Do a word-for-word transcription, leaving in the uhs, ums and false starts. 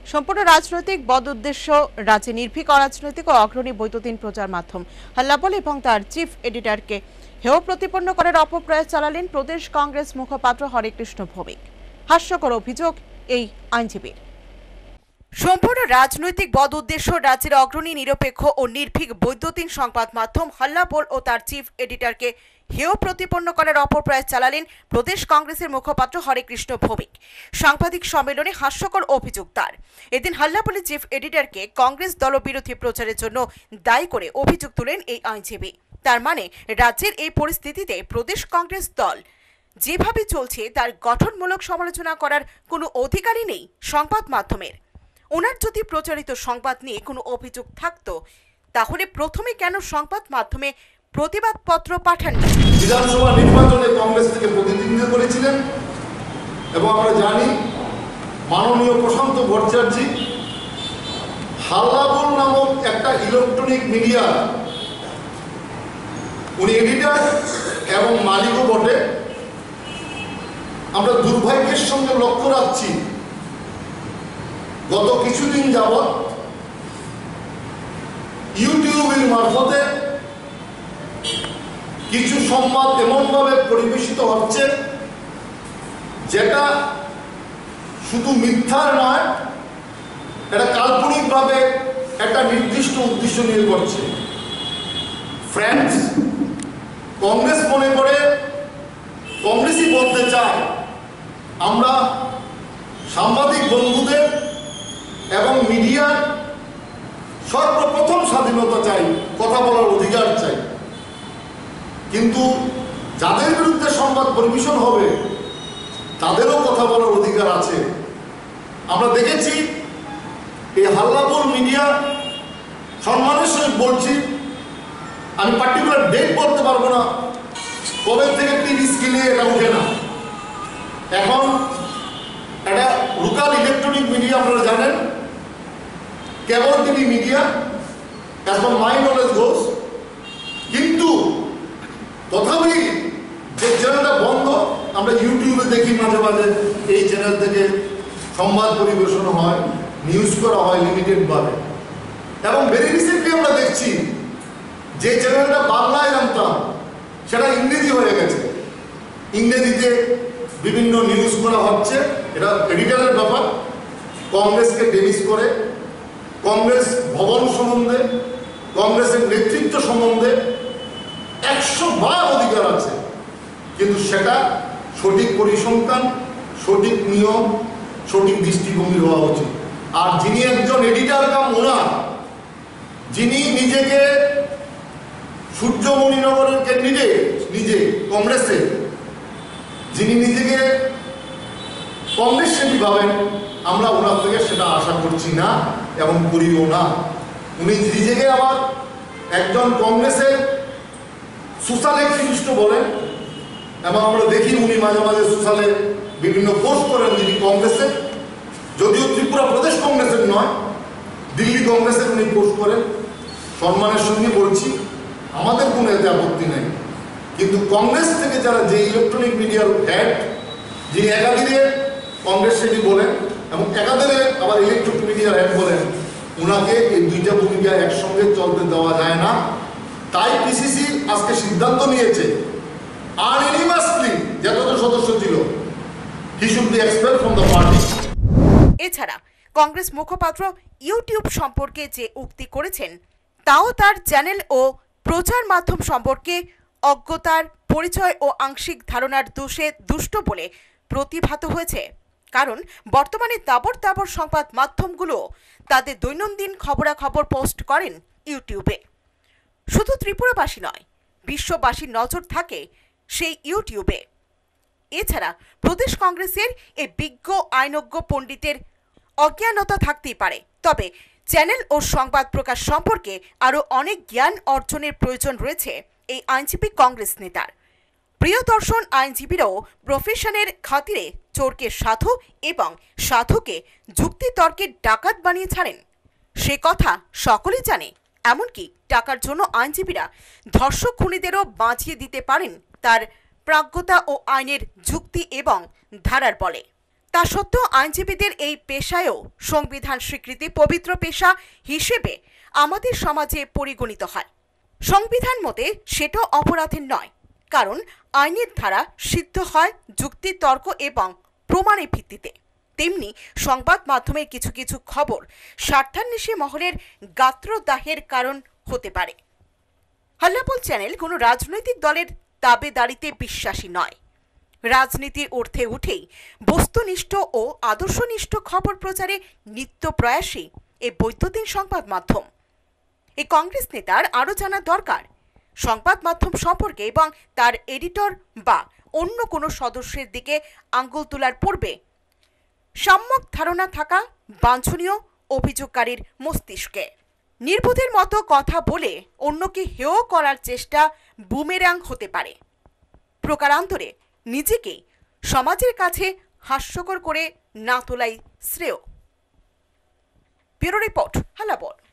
সম্পূর্ণ রাজনৈতিক বদ উদ্দেশ্য রাজ্যে নির্ভীক অরাজনৈতিক ও অগ্রণী বৈদ্যুতিন প্রচার মাধ্যম হাল্লাবল এবং তার চিফ এডিটরকে হেয় প্রতিপন্ন করার অপপ্রয়াস চালালেন প্রদেশ কংগ্রেস মুখপাত্র হরেকৃষ্ণ ভৌমিক। হাস্যকর অভিযোগ এই আইনজীবীর। সম্পূর্ণ রাজনৈতিক বদ উদ্দেশ্য রাজ্যের অগ্রণী নিরপেক্ষ ও নির্ভীক বৈদ্যুতিন সংবাদ মাধ্যম হাল্লাবল ও তার চিফ এডিটরকে হেয় প্রতিপন্ন করার অপপ্রয়াস চালালেন প্রদেশ কংগ্রেসের মুখপাত্র হরেকৃষ্ণ ভৌমিক। সাংবাদিক সম্মেলনে হাস্যকর অভিযোগ তার। এদিন হাল্লাবলের চিফ এডিটরকে কংগ্রেস দলবিরোধী প্রচারের জন্য দায়ী করে অভিযোগ তুলেন এই আইনজীবী। তার মানে রাজ্যের এই পরিস্থিতিতে প্রদেশ কংগ্রেস দল যেভাবে চলছে তার গঠনমূলক সমালোচনা করার কোনো অধিকারই নেই সংবাদ মাধ্যমের। ওনার যদি প্রচারিত সংবাদ নিয়ে কোনো অভিযোগ থাকতো তাহলে প্রথমে কেন সংবাদ মাধ্যমে প্রতিবাদপত্র পাঠান? বিধানসভা নির্বাচনে কংগ্রেস থেকে প্রতিদ্বন্দ্বিতা করেছিলেন এবং আমরা জানি মাননীয় প্রশান্ত ভট্টাচার্য হাল্লাবল নামক একটা ইলেকট্রনিক মিডিয়া উনি এডিটর এবং মালিকও বটে। আমরা দুর্ভাগ্যের সঙ্গে লক্ষ্য রাখছি গত কিছুদিন যাবৎ ইউটিউবের মারফতে কিছু সংবাদ এমনভাবে পরিবেশিত হচ্ছে যেটা শুধু মিথ্যার নয়, এটা কাল্পনিকভাবে একটা নির্দিষ্ট উদ্দেশ্য নিয়ে করছে। ফ্রেন্ডস, কংগ্রেস মনে করে, কংগ্রেসই বলতে চায় আমরা সাংবাদিক বন্ধুদের এবং মিডিয়ার সর্বপ্রথম স্বাধীনতা চাই, কথা বলার অধিকার চাই। কিন্তু যাদের বিরুদ্ধে সংবাদ পরিবেশন হবে তাদেরও কথা বলার অধিকার আছে। আমরা দেখেছি এই হাল্লাবল মিডিয়া, সম্মানের সঙ্গে বলছি, আমি পার্টিকুলার ডেট বলতে পারবো না কবে থেকে টিভি স্ক্রিনে এটা উঠে না। এখন এটা লোকাল ইলেকট্রনিক মিডিয়া, আপনারা জানেন, কেবল TV media as per my knowledge goes. কিন্তু তথাপি যে চ্যানেলটা বন্ধ, আমরা ইউটিউবে দেখি মাঝে মাঝে এই চ্যানেল থেকে সংবাদ পরিবেশন হয়, নিউজ করা হয় লিমিটেডভাবে। এবং ভেরি রিসেন্টলি আমরা দেখছি যে চ্যানেলটা বাংলায় জানতাম সেটা ইংরেজি হয়ে গেছে, ইংরেজিতে বিভিন্ন নিউজ করা হচ্ছে। এটা এডিটরের ব্যাপার। কংগ্রেসকে ডেমিস করে, কংগ্রেস ভবন সম্বন্ধে, কংগ্রেসের নেতৃত্ব সম্বন্ধে একশো বার অধিকার আছে, কিন্তু সেটা সঠিক পরিসংখ্যান, সঠিক নিয়ম, সঠিক দৃষ্টিভঙ্গি হওয়া উচিত। আর যিনি একজন এডিটর কাম ওনার, যিনি নিজেকে সূর্যমণিনগরের ক্যান্ডিডেট, নিজে কংগ্রেসের, যিনি নিজেকে কংগ্রেস সেবী ভাবেন, আমরা ওনার থেকে সেটা আশা করছি না এবং করিও না। উনি নিজেকে আবার একজন কংগ্রেসের সোশ্যাল অ্যাক্টিভিস্ট বলেন এবং আমরা দেখি উনি মাঝে মাঝে সোশ্যালে বিভিন্ন পোস্ট করেন যিনি কংগ্রেসের, যদিও ত্রিপুরা প্রদেশ কংগ্রেসের নয়, দিল্লি কংগ্রেসের উনি পোস্ট করেন। সম্মানের সঙ্গে বলছি, আমাদের কোনো এতে আপত্তি নেই। কিন্তু কংগ্রেস থেকে যারা যে ইলেকট্রনিক মিডিয়ার হেড, যিনি একাধিরে কংগ্রেস সেটি বলেন এবং একাধারে আবার ইলেকট্রনিক মিডিয়ার হেড বলেন, ওনাকে এই দুইটা ভূমিকা একসঙ্গে চলতে দেওয়া যায় না। তাই পিসিসি আজকে সিদ্ধান্ত নিয়েছে আনএনিমাসলি যতজন সদস্য ছিল he should be expelled from the party. এছাড়া কংগ্রেস মুখপাত্র ইউটিউব সম্পর্কে যে উক্তি করেছেন তাও তার চ্যানেল ও প্রচার মাধ্যম সম্পর্কে অজ্ঞতার পরিচয় ও আংশিক ধারণার দোষে দুষ্ট বলে প্রতিভাত হয়েছে। কারণ বর্তমানে তাবড় তাবড় সংবাদ মাধ্যমগুলো তাদের দৈনন্দিন খবরাখবর পোস্ট করেন ইউটিউবে। শুধু ত্রিপুরাবাসী নয়, বিশ্ববাসীর নজর থাকে সেই ইউটিউবে। এছাড়া প্রদেশ কংগ্রেসের এই বিজ্ঞ আইনজ্ঞ পণ্ডিতের অজ্ঞানতা থাকতেই পারে, তবে চ্যানেল ও সংবাদ প্রকাশ সম্পর্কে আরও অনেক জ্ঞান অর্জনের প্রয়োজন রয়েছে এই আইনজীবী কংগ্রেস নেতার। প্রিয়দর্শন আইনজীবীরাও প্রফেশনের খাতিরে চোরকে সাধু এবং সাধুকে যুক্তিতর্কের ডাকাত বানিয়ে ছাড়েন, সে কথা সকলেই জানে। এমনকি টাকার জন্য আইনজীবীরা ধর্ষক খুনিদেরও বাঁচিয়ে দিতে পারেন তার প্রাজ্ঞতা ও আইনের যুক্তি এবং ধারার বলে। তা সত্ত্বেও আইনজীবীদের এই পেশায়ও সংবিধান স্বীকৃতি পবিত্র পেশা হিসেবে আমাদের সমাজে পরিগণিত হয়। সংবিধান মতে সেটা অপরাধের নয়, কারণ আইনের ধারা সিদ্ধ হয় যুক্তি তর্ক এবং প্রমাণের ভিত্তিতে। তেমনি সংবাদ মাধ্যমের কিছু কিছু খবর স্বার্থান্বেষী মহলের গাত্রদাহের কারণ হতে পারে। হল্লাবল চ্যানেল কোনো রাজনৈতিক দলের দাবেদারিতে বিশ্বাসী নয়। রাজনীতির ঊর্ধ্বে উঠেই বস্তুনিষ্ঠ ও আদর্শনিষ্ঠ খবর প্রচারে নিত্য প্রয়াসী এই বৈদ্যুতিন সংবাদ মাধ্যম। এই কংগ্রেস নেতার আরও জানা দরকার সংবাদ মাধ্যম সম্পর্কে এবং তার এডিটর বা অন্য কোনো সদস্যের দিকে আঙ্গুল তোলার পূর্বে সম্যক ধারণা থাকা বাঞ্ছনীয় অভিযোগকারীর মস্তিষ্কে। নির্বোধের মতো কথা বলে অন্যকে হেয় করার চেষ্টা বুমেরাং হতে পারে। প্রকারান্তরে নিজেকে সমাজের কাছে হাস্যকর করে না তোলাই শ্রেয়। Bureau report, হল্লাবল।